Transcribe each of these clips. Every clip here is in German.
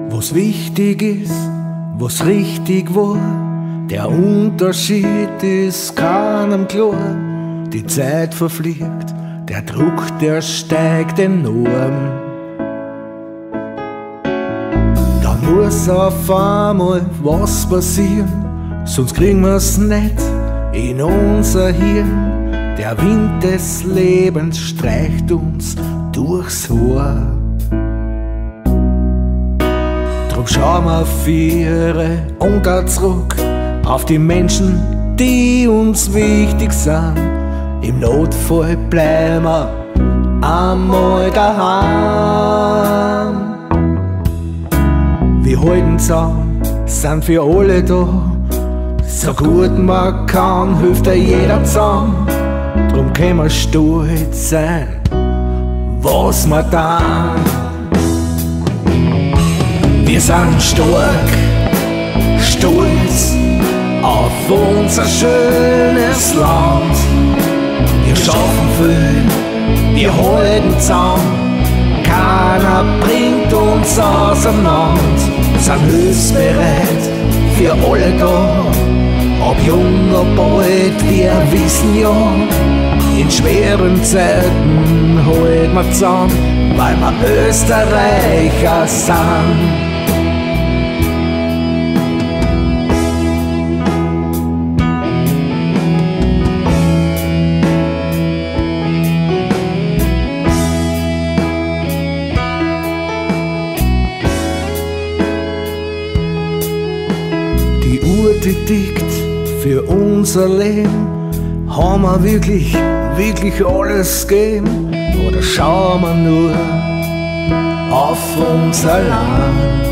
Was wichtig ist, was richtig war, der Unterschied ist keinem klar. Die Zeit verfliegt, der Druck, der steigt enorm. Da muss auf einmal was passieren, sonst kriegen wir's nicht in unser Hirn. Der Wind des Lebens streicht uns durchs Haar. Drum schauen wir Viere und auch zurück auf die Menschen, die uns wichtig sind. Im Notfall bleiben wir einmal daheim. Wir halten zusammen, sind für alle da. So gut man kann, hilft jeder zusammen. Drum können wir stolz sein, was wir tun. Wir sind stark, stolz auf unser schönes Land. Wir schaffen viel, wir halten zusammen, keiner bringt uns auseinander. Sind hilfsbereit für alle da, ob jung, ob alt, wir wissen ja, in schweren Zeiten halten wir zusammen, weil wir Österreicher sind. Die Uhr, die tickt für unser Leben. Haben wir wirklich alles gegeben? Oder schauen wir nur auf unser Land?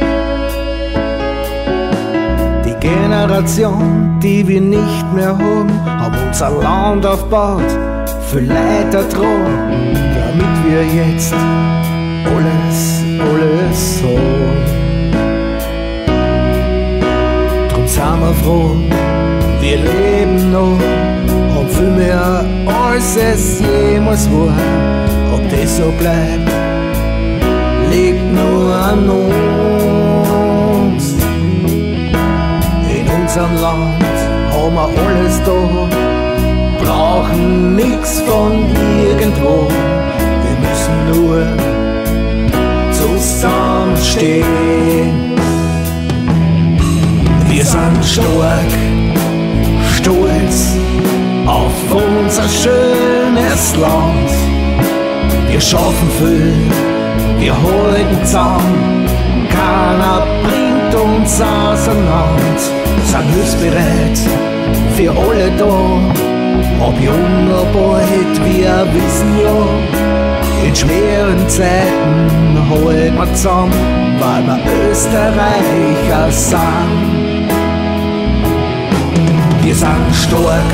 Die Generation, die wir nicht mehr haben unser Land aufgebaut, für Leute dran, damit wir jetzt alles haben. Sind wir froh, wir leben noch, haben viel mehr als es jemals war. Ob das so bleibt, liegt nur an uns. In unserem Land haben wir alles da, brauchen nix von irgendwo. Wir müssen nur zusammenstehen. Wir sind stark, stolz auf unser schönes Land. Wir schaffen viel, wir halten zusammen, keiner bringt uns auseinander. Sind hilfsbereit für alle da, ob jung, ob alt, wir wissen ja, in schweren Zeiten halten wir zusammen, weil wir Österreicher sind. Wir sind stark,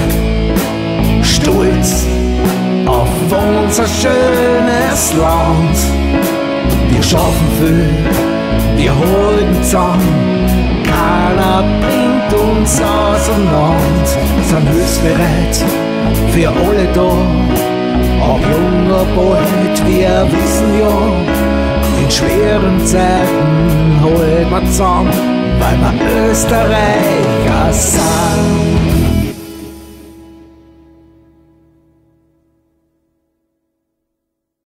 stolz auf unser schönes Land. Wir schaffen viel, wir halten zusammen, keiner bringt uns auseinander. Sind hilfsbereit für alle da, ob jung, ob alt, wir wissen ja, in schweren Zeiten halten wir zusammen, weil wir Österreicher sind.